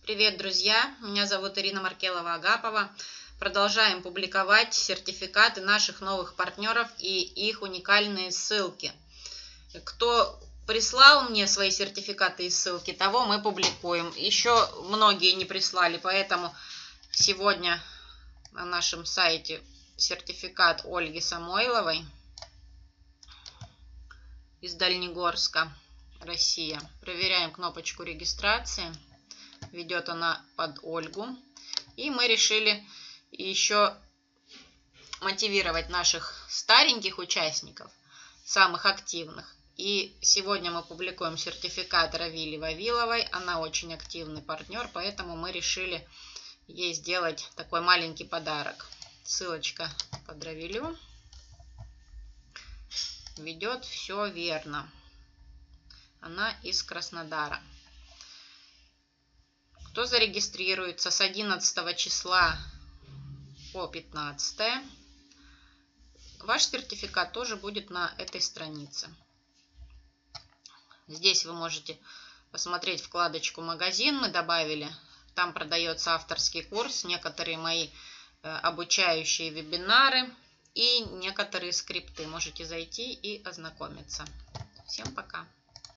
Привет, друзья! Меня зовут Ирина Маркелова-Агапова. Продолжаем публиковать сертификаты наших новых партнеров и их уникальные ссылки. Кто прислал мне свои сертификаты и ссылки, того мы публикуем. Еще многие не прислали, поэтому сегодня на нашем сайте сертификат Ольги Самойловой из Дальнегорска, Россия. Проверяем кнопочку регистрации. Ведет она под Ольгу. И мы решили еще мотивировать наших стареньких участников, самых активных. И сегодня мы публикуем сертификат Равили Вавиловой. Она очень активный партнер, поэтому мы решили ей сделать такой маленький подарок. Ссылочка под Равилю. Ведет все верно. Она из Краснодара. Кто зарегистрируется с 11 числа по 15, ваш сертификат тоже будет на этой странице. Здесь вы можете посмотреть вкладочку «Магазин». Мы добавили. Там продается авторский курс, некоторые мои обучающие вебинары и некоторые скрипты. Можете зайти и ознакомиться. Всем пока!